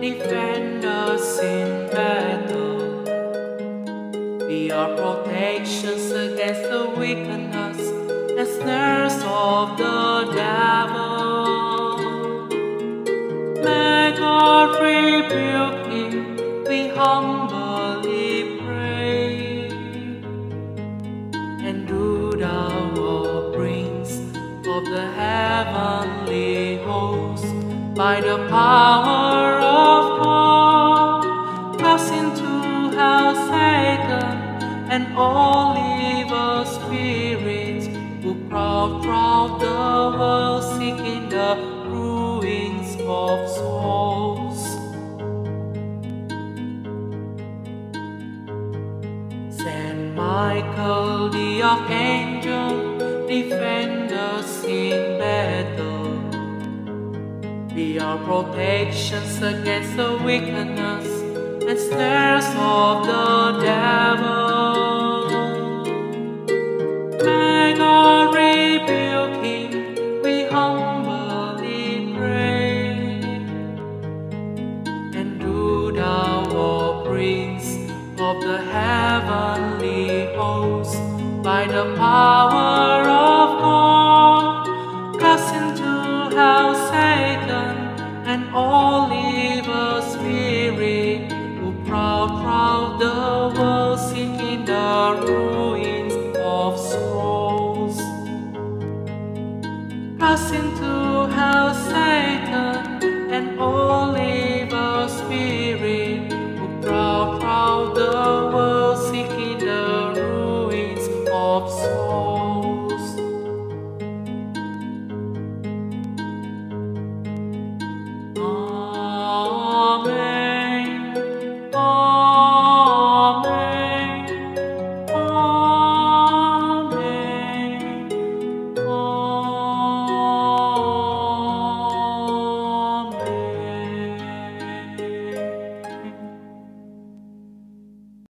defend us in battle. Be our protections against the wickedness and snares of the devil. May God rebuke him, we humbly pray. And do thou, O Prince of the heavenly host, by the power of God, cast into hell Satan and all evil spirits who prowl throughout the world, seeking the ruins of souls. Saint Michael the Archangel, defend us in battle. Be our protections against the wickedness and snares of the devil. May God rebuke him, we humbly pray. And do thou, O Prince of the heavenly host, by the power of God, cast into hell Satan and all evil spirit who prowl throughout the world, seeking the ruins of souls. Cast into hell Satan and all evil